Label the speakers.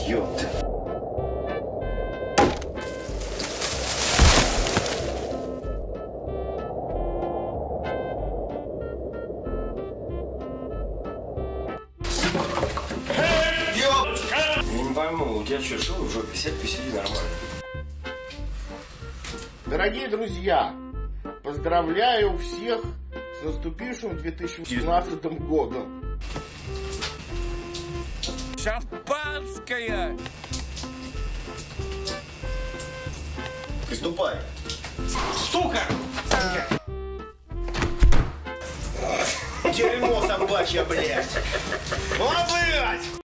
Speaker 1: Ёпта. Я не пойму, у тебя что, шоу в жопе? Сядь, посиди нормально.
Speaker 2: Дорогие друзья, поздравляю всех с наступившим 2017 годом.
Speaker 3: Шампанское!
Speaker 1: Приступай.
Speaker 3: Сука!
Speaker 1: Дерьмо собачье, блядь. О, блядь!